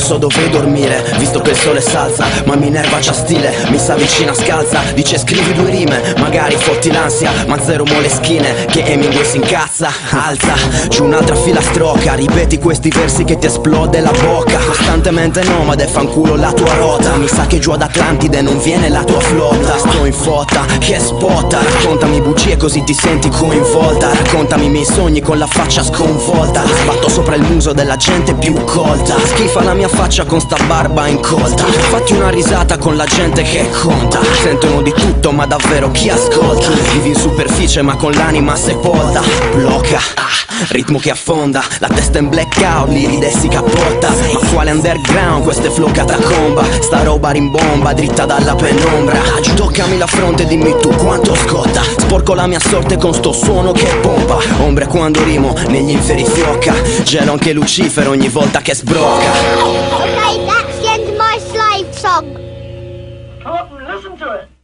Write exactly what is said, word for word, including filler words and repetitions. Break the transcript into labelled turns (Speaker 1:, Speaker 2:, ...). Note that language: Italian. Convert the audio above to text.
Speaker 1: so dove dormire, visto che il sole s'alza, ma mi nerva c'ha stile, mi s'avvicina scalza, dice scrivi due rime, magari fotti l'ansia, ma zero moleschine, che Hemingway si incazza. Alza, c'è un'altra filastrocca, ripeti questi versi che ti esplode la bocca, costantemente nomade, fanculo la tua rota, mi sa che giù ad Atlantide non viene la tua flotta. Sto in fotta, che spotta, raccontami bugie così ti senti coinvolta, raccontami i miei sogni con la faccia sconvolta, li sbatto sopra il muso della gente più colta, schifa la mia faccia con sta barba incolta, fatti una risata con la gente che conta, sentono di tutto ma davvero chi ascolta, vivi in superficie ma con l'anima sepolta, blocca, ah, ritmo che affonda, la testa in blackout, li ride e si capotta, ma quale underground, questo è flow catacomba, sta roba rimbomba, dritta dalla penombra, toccami la fronte e dimmi tu quanto scotta, sporco la mia sorte con sto suono che pompa, ombre quando rimo, negli inferi fiocca, gelo anche Lucifero ogni volta che sbrocca.
Speaker 2: Okay, that's the end of my slave song.
Speaker 3: Come up and listen to it.